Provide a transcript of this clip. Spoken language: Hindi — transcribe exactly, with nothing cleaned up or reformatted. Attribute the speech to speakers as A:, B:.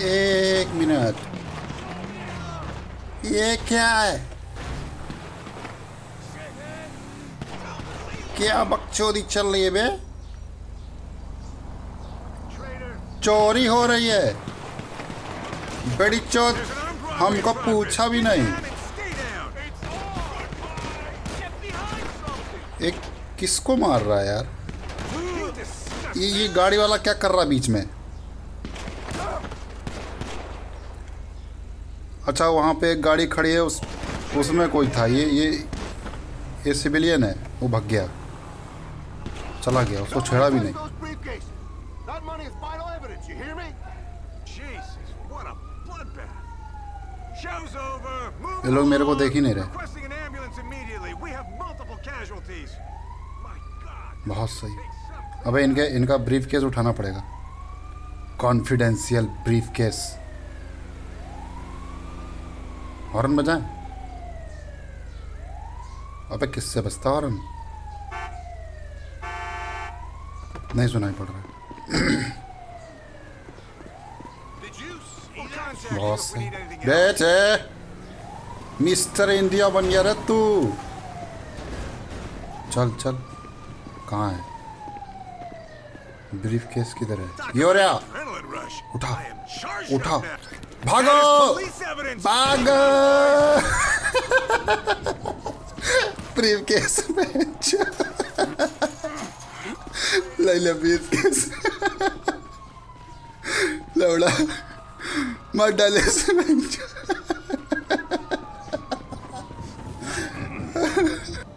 A: एक मिनट, ये क्या है? क्या बकचोदी चल रही है बे? चोरी हो रही है, बड़ी चोर, हमको पूछा भी नहीं। एक किसको मार रहा है यार? ये ये गाड़ी वाला क्या कर रहा है बीच में? अच्छा, वहाँ पे एक गाड़ी खड़ी है, उस उसमें कोई था। ये ये ये सिविलियन है, वो भाग गया, चला गया, उसको छेड़ा भी नहीं। ये लोग मेरे को देख ही नहीं रहे। बहुत सही। अबे इनके इनका ब्रीफ केस उठाना पड़ेगा, कॉन्फिडेंशियल ब्रीफ केस। हॉर्न बजाएं? अबे किससे बजता हॉर्न? नहीं सुनाई पड़ रहा। बहुत सही बेटे, मिस्टर इंडिया बन गया रे तू। चल चल, कहाँ है ब्रीफ केस? किधर है? ये हो रहा, उठा उठा, भागो भागो। ब्रीफ केस में ले ले ब्रीफ केस, लौड़ा मत डाले इसमें।